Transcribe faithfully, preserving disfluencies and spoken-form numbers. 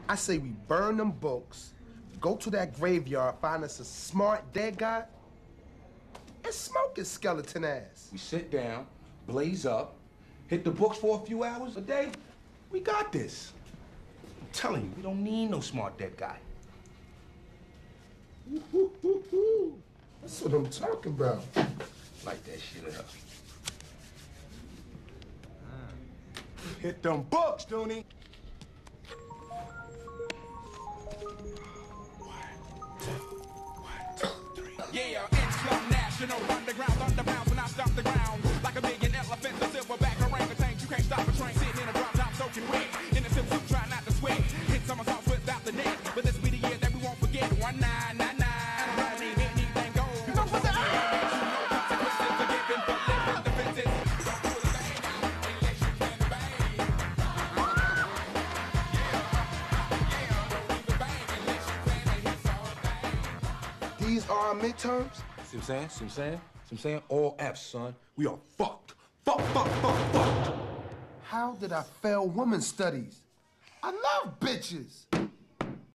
I say we burn them books, go to that graveyard, find us a smart dead guy, and smoke his skeleton ass. We sit down, blaze up, hit the books for a few hours a day. We got this. I'm telling you, we don't need no smart dead guy. Woo-hoo-hoo-hoo. That's what I'm talking about. Light that shit up. Hit them books, Dooney. Yeah, it's Club National, underground, underground, when I stop the ground. Like a million elephants, a silverback orangutan, you can't stop a train. Sitting in a drop top, soaking wet. In a silk suit, try not to sweat. Hit somersaults without the net. But this be the year that we won't forget. One nine nine nine. Don't need anything goes. You know what the hell? You know consequences for giving, for living defenses. Don't pull the bang out unless you can bang. Yeah, yeah, don't leave the bang unless you plan to hit something. These are our midterms? See what I'm saying? See what I'm saying? See what I'm saying? All F's, son. We are fucked. Fuck, fuck, fuck, fucked. How did I fail women's studies? I love bitches.